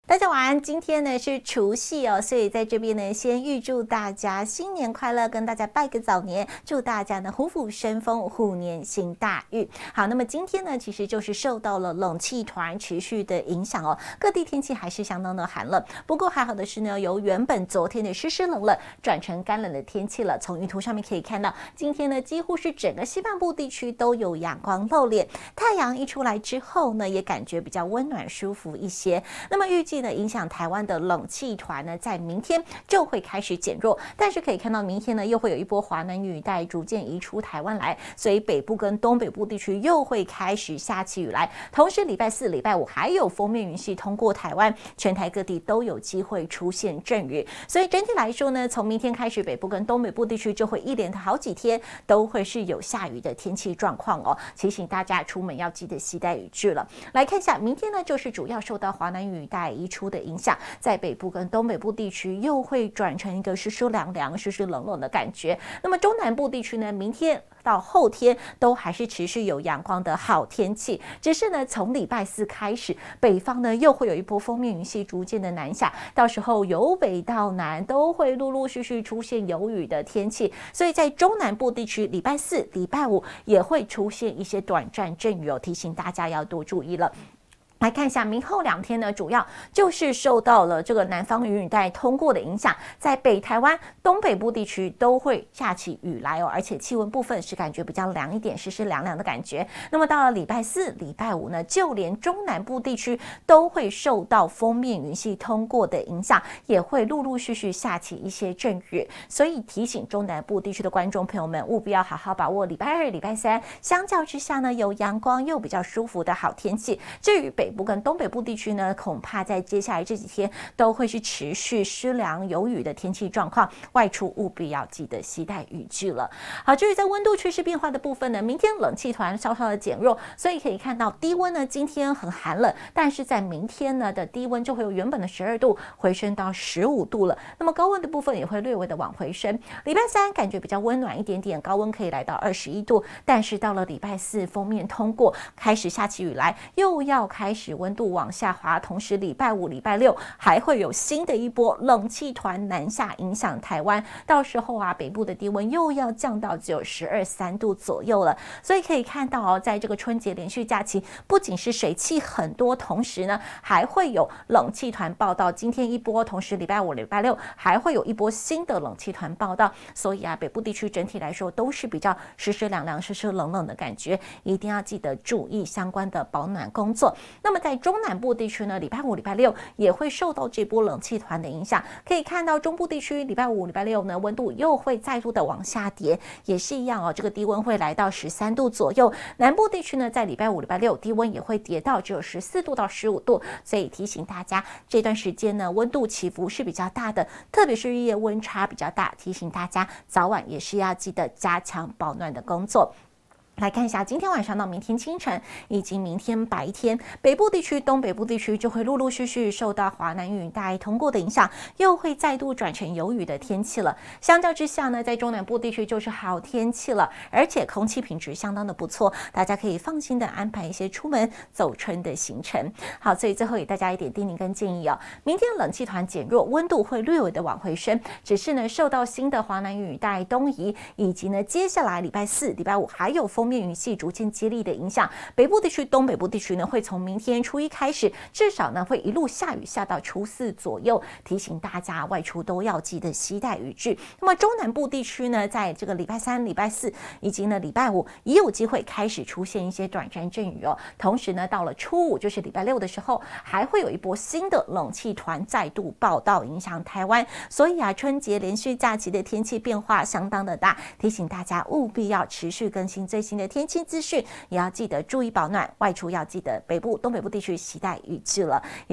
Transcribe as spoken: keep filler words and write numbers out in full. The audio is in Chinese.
大家晚安，今天呢是除夕哦，所以在这边呢先预祝大家新年快乐，跟大家拜个早年，祝大家呢虎虎生风，虎年行大运。好，那么今天呢其实就是受到了冷气团持续的影响哦，各地天气还是相当的寒冷。不过还好的是呢，由原本昨天的湿湿冷冷转成干冷的天气了。从云图上面可以看到，今天呢几乎是整个西半部地区都有阳光露脸，太阳一出来之后呢，也感觉比较温暖舒服一些。那么预计呢，影响台湾的冷气团呢，在明天就会开始减弱，但是可以看到明天呢，又会有一波华南雨带逐渐移出台湾来，所以北部跟东北部地区又会开始下起雨来。同时，礼拜四、礼拜五还有锋面云系通过台湾，全台各地都有机会出现阵雨。所以整体来说呢，从明天开始，北部跟东北部地区就会一连的好几天都会是有下雨的天气状况哦。提醒大家出门要记得携带雨具了。来看一下，明天呢，就是主要受到华南雨带移出的影响，在北部跟东北部地区又会转成一个湿湿凉凉、湿湿冷冷的感觉。那么中南部地区呢，明天到后天都还是持续有阳光的好天气，只是呢，从礼拜四开始，北方呢又会有一波锋面云系逐渐的南下，到时候由北到南都会陆陆续续出现有雨的天气，所以在中南部地区，礼拜四、礼拜五也会出现一些短暂阵雨哦，提醒大家要多注意了。来看一下明后两天呢，主要就是受到了这个南方云雨带通过的影响，在北台湾、东北部地区都会下起雨来哦，而且气温部分是感觉比较凉一点，湿湿凉凉的感觉。那么到了礼拜四、礼拜五呢，就连中南部地区都会受到锋面云系通过的影响，也会陆陆续续下起一些阵雨，所以提醒中南部地区的观众朋友们，务必要好好把握礼拜二、礼拜三，相较之下呢，有阳光又比较舒服的好天气。至于北北部跟东北部地区呢，恐怕在接下来这几天都会是持续湿凉有雨的天气状况，外出务必要记得携带雨具了。好，至于在温度趋势变化的部分呢，明天冷气团稍稍的减弱，所以可以看到低温呢今天很寒冷，但是在明天呢的低温就会由原本的十二度回升到十五度了，那么高温的部分也会略微的往回升。礼拜三感觉比较温暖一点点，高温可以来到二十一度，但是到了礼拜四锋面通过，开始下起雨来，又要开始温度往下滑，同时礼拜五、礼拜六还会有新的一波冷气团南下影响台湾，到时候啊，北部的低温又要降到只有十二三度左右了。所以可以看到哦，在这个春节连续假期，不仅是水汽很多，同时呢，还会有冷气团报道。今天一波，同时礼拜五、礼拜六还会有一波新的冷气团报道。所以啊，北部地区整体来说都是比较湿湿凉凉、湿湿冷冷的感觉，一定要记得注意相关的保暖工作。那么在中南部地区呢，礼拜五、礼拜六也会受到这波冷气团的影响。可以看到中部地区礼拜五、礼拜六呢，温度又会再度的往下跌，也是一样哦，这个低温会来到十三度左右。南部地区呢，在礼拜五、礼拜六低温也会跌到只有十四度到十五度，所以提醒大家这段时间呢，温度起伏是比较大的，特别是日夜温差比较大，提醒大家早晚也是要记得加强保暖的工作。来看一下今天晚上到明天清晨以及明天白天，北部地区、东北部地区就会陆陆续续受到华南雨带通过的影响，又会再度转成有雨的天气了。相较之下呢，在中南部地区就是好天气了，而且空气品质相当的不错，大家可以放心的安排一些出门走春的行程。好，所以最后给大家一点叮咛跟建议哦，明天冷气团减弱，温度会略微的往回升，只是呢受到新的华南雨带东移，以及呢接下来礼拜四、礼拜五还有风面云系逐渐接力的影响，北部地区、东北部地区呢，会从明天初一开始，至少呢会一路下雨下到初四左右。提醒大家外出都要记得携带雨具。那么中南部地区呢，在这个礼拜三、礼拜四以及呢礼拜五也有机会开始出现一些短暂阵雨哦。同时呢，到了初五就是礼拜六的时候，还会有一波新的冷气团再度报道影响台湾。所以啊，春节连续假期的天气变化相当的大，提醒大家务必要持续更新最新的天气资讯，也要记得注意保暖，外出要记得北部、东北部地区携带雨具了。